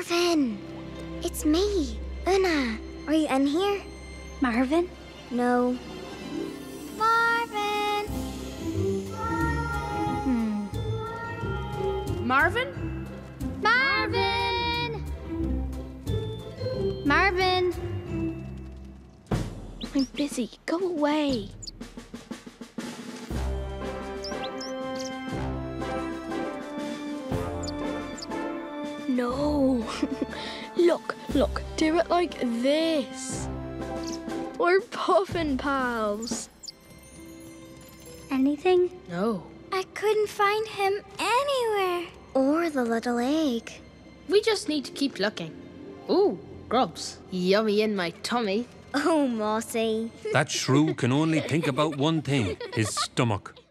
Marvin! It's me, Una. Are you in here? Marvin? No. Marvin! Marvin? Marvin! Marvin! I'm busy. Go away. No. Look. Do it like this. We're Puffin Pals. Anything? No. I couldn't find him anywhere. Or the little egg. We just need to keep looking. Ooh, grubs. Yummy in my tummy. Oh, Mossy. That shrew can only think about one thing, his stomach.